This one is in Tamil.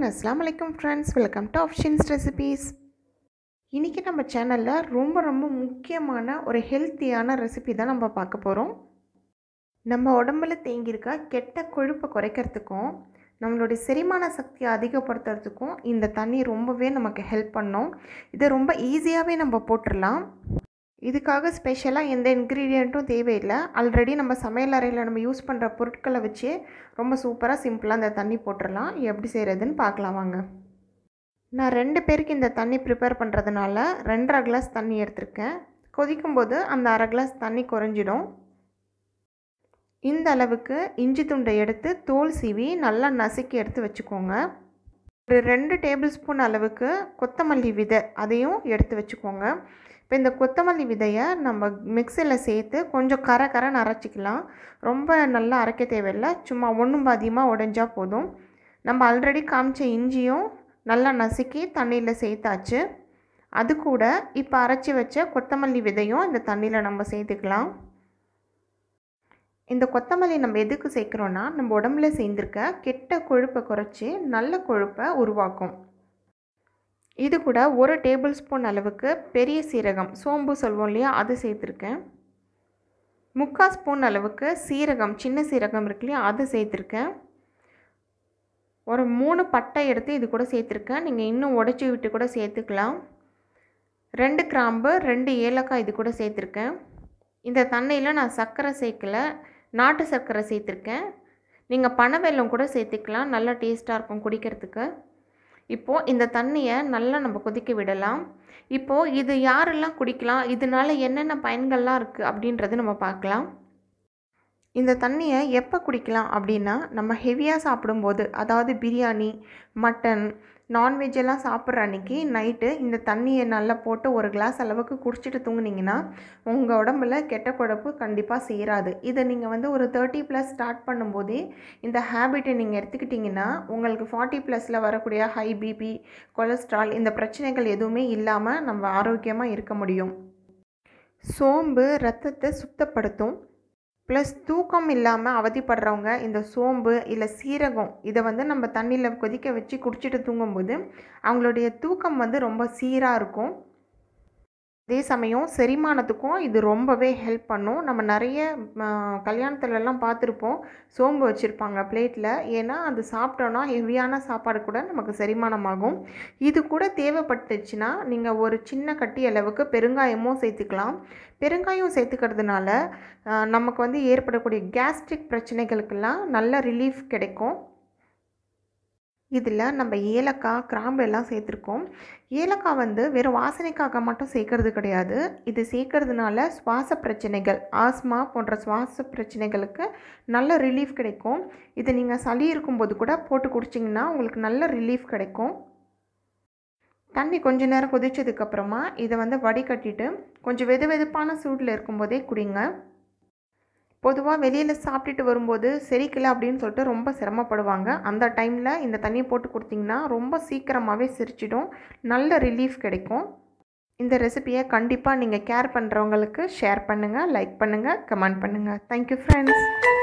Assalamu alaikum friends, welcome to Options Recipes. இன்னைக்கு நம்ம சேனல்ல ரொம்ப முக்கியமான ஒரு ஹெல்த்தியான ரெசிபி தான் நம்ம பார்க்க போறோம். நம்ம உடம்புல தேங்கி இருக்க கெட்ட கொழுப்பை குறைக்கிறதுக்கும் நம்மளுடைய செரிமான சக்தியை அதிகப்படுத்துறதுக்கும் இந்த தண்ணி ரொம்பவே நமக்கு ஹெல்ப் பண்ணும். இதை ரொம்ப ஈஸியாகவே நம்ம போட்டுடலாம். இதுக்காக ஸ்பெஷலாக எந்த இன்க்ரீடியண்ட்டும் தேவையில்லை. ஆல்ரெடி நம்ம சமையல் அறையில் நம்ம யூஸ் பண்ணுற பொருட்களை வச்சு ரொம்ப சூப்பராக சிம்பிளாக இந்த தண்ணி போட்டுடலாம். எப்படி செய்கிறதுன்னு பார்க்கலாம் வாங்க. நான் 2 பேருக்கு இந்த தண்ணி ப்ரிப்பேர் பண்ணுறதுனால 2.5 கிளாஸ் தண்ணி எடுத்திருக்கேன். கொதிக்கும்போது அந்த 1/2 கிளாஸ் தண்ணி குறைஞ்சிடும். இந்த அளவுக்கு இஞ்சி துண்டை எடுத்து தோல் சீவி நல்லா நசுக்கி எடுத்து வச்சுக்கோங்க. ஒரு 2 டேபிள் ஸ்பூன் அளவுக்கு கொத்தமல்லி விதை அதையும் எடுத்து வச்சுக்கோங்க. இப்போ இந்த கொத்தமல்லி விதையை நம்ம மிக்சியில் சேர்த்து கொஞ்சம் கரைன்னு அரைச்சிக்கலாம். ரொம்ப நல்லா அரைக்க தேவையில்லை, சும்மா ஒன்றும் பாதியமாக உடைஞ்சா போதும். நம்ம ஆல்ரெடி காமிச்ச இஞ்சியும் நல்லா நசுக்கி தண்ணியில் சேர்த்தாச்சு. அது கூட இப்போ அரைச்சி வச்ச கொத்தமல்லி விதையும் இந்த தண்ணியில் நம்ம சேர்த்துக்கலாம். இந்த கொத்தமல்லி நம்ம எதுக்கு சேர்க்குறோன்னா நம்ம உடம்புல சேர்ந்துருக்க கெட்ட கொழுப்பை குறைச்சி நல்ல கொழுப்பை உருவாக்கும். இது கூட 1 டேபிள் ஸ்பூன் அளவுக்கு பெரிய சீரகம், சோம்பு சொல்வோம் இல்லையா, அது சேர்த்துருக்கேன். 3/4 ஸ்பூன் அளவுக்கு சீரகம், சின்ன சீரகம் இருக்கு இல்லையா, அது சேர்த்துருக்கேன். ஒரு 3 பட்டை எடுத்து இது கூட சேர்த்துருக்கேன். நீங்கள் இன்னும் உடச்சி விட்டு கூட சேர்த்துக்கலாம். 2 கிராம்பு, 2 ஏலக்காய் இது கூட சேர்த்துருக்கேன். இந்த தண்ணியில் நான் சர்க்கரை சேர்க்கல, நாட்டு சர்க்கரை சேர்த்துருக்கேன். நீங்கள் பனவெல்லம் கூட சேர்த்துக்கலாம், நல்லா டேஸ்ட்டாக இருக்கும் குடிக்கிறதுக்கு. இப்போது இந்த தண்ணியை நல்லா நம்ம கொதிக்க விடலாம். இப்போது இது யாரெல்லாம் குடிக்கலாம், இதனால் என்னென்ன பயன்கள்லாம் இருக்குது அப்படின்றது நம்ம பார்க்கலாம். இந்த தண்ணியை எப்போ குடிக்கலாம் அப்படின்னா, நம்ம ஹெவியாக சாப்பிடும்போது, அதாவது பிரியாணி, மட்டன், நான்வெஜ் எல்லாம் சாப்பிட்ற அன்றைக்கி நைட்டு இந்த தண்ணியை நல்லா போட்டு 1 கிளாஸ் அளவுக்கு குடிச்சிட்டு தூங்குனீங்கன்னா உங்கள் உடம்புல கெட்ட கொழுப்பு கண்டிப்பாக சேராது. இதை நீங்கள் ஒரு 30+ ஸ்டார்ட் பண்ணும்போதே இந்த ஹேபிட்டை நீங்கள் எடுத்துக்கிட்டிங்கன்னா உங்களுக்கு 40+ல் வரக்கூடிய ஹை பிபி, கொலஸ்ட்ரால் இந்த பிரச்சனைகள் எதுவுமே இல்லாமல் நம்ம ஆரோக்கியமாக இருக்க முடியும். சோம்பு இரத்தத்தை சுத்தப்படுத்தும். ப்ளஸ் தூக்கம் இல்லாமல் அவதிப்படுறவங்க இந்த சோம்பு இல்லை சீரகம் இதை நம்ம தண்ணியில் கொதிக்க வச்சு குடிச்சிட்டு தூங்கும்போது அவங்களுடைய தூக்கம் ரொம்ப சீராக இருக்கும். அதே சமயம் செரிமானத்துக்கும் இது ரொம்பவே ஹெல்ப் பண்ணும். நம்ம நிறைய கல்யாணத்துலலாம் பார்த்துருப்போம், சோம்பு வச்சுருப்பாங்க பிளேட்டில். ஏன்னா அது சாப்பிட்டோன்னா ஹெவியான சாப்பாடு கூட நமக்கு செரிமானமாகும். இது கூட தேவைப்பட்டுச்சுன்னா நீங்கள் ஒரு சின்ன கட்டி அளவுக்கு பெருங்காயமும் சேர்த்துக்கலாம். பெருங்காயம் சேர்த்துக்கிறதுனால நமக்கு ஏற்படக்கூடிய கேஸ்ட்ரிக் பிரச்சனைகளுக்கெல்லாம் நல்ல ரிலீஃப் கிடைக்கும். இதில் நம்ம ஏலக்காய், கிராம்பு எல்லாம் சேர்த்துருக்கோம். ஏலக்காய் வெறும் வாசனைக்காக மட்டும் சேர்க்கறது கிடையாது. இது சேர்க்கறதுனால சுவாச பிரச்சனைகள், ஆஸ்மா போன்ற சுவாச பிரச்சனைகளுக்கு நல்ல ரிலீஃப் கிடைக்கும். இது நீங்கள் சளி இருக்கும்போது கூட போட்டு குடிச்சிங்கன்னா உங்களுக்கு நல்ல ரிலீஃப் கிடைக்கும். தண்ணி கொஞ்ச நேரம் கொதிச்சதுக்கப்புறமா இதை வடிகட்டிட்டு கொஞ்சம் வெதுவெதுப்பான சூடில் இருக்கும்போதே குடிங்க. பொதுவாக வெளியில் சாப்பிட்டுட்டு வரும்போது செரிக்கலை அப்படின்னு சொல்லிட்டு ரொம்ப சிரமப்படுவாங்க. அந்த டைமில் இந்த தண்ணியை போட்டு கொடுத்திங்கன்னா ரொம்ப சீக்கிரமாகவே செரிச்சிடும், நல்ல ரிலீஃப் கிடைக்கும். இந்த ரெசிபியை கண்டிப்பாக நீங்கள் கேர் பண்ணுறவங்களுக்கு ஷேர் பண்ணுங்கள், லைக் பண்ணுங்கள், கமெண்ட் பண்ணுங்கள். Thank you friends.